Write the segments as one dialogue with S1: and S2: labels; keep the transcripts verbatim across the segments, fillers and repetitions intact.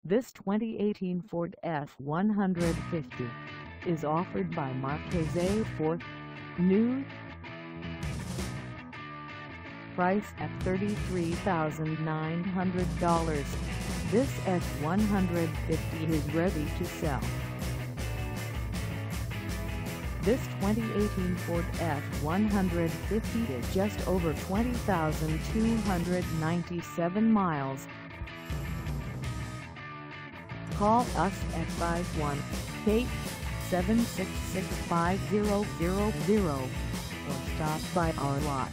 S1: This twenty eighteen Ford F one fifty is offered by Marchese Ford. New. Price at thirty-three thousand nine hundred dollars. This F one fifty is ready to sell. This twenty eighteen Ford F one fifty is just over twenty thousand two hundred ninety-seven miles. Call us at five one eight, seven six six, five zero zero zero or stop by our lot.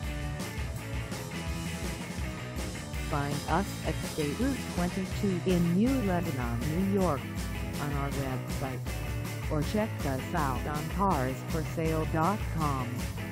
S1: Find us at State Route twenty-two in New Lebanon, New York on our website, or check us out on cars for sale dot com.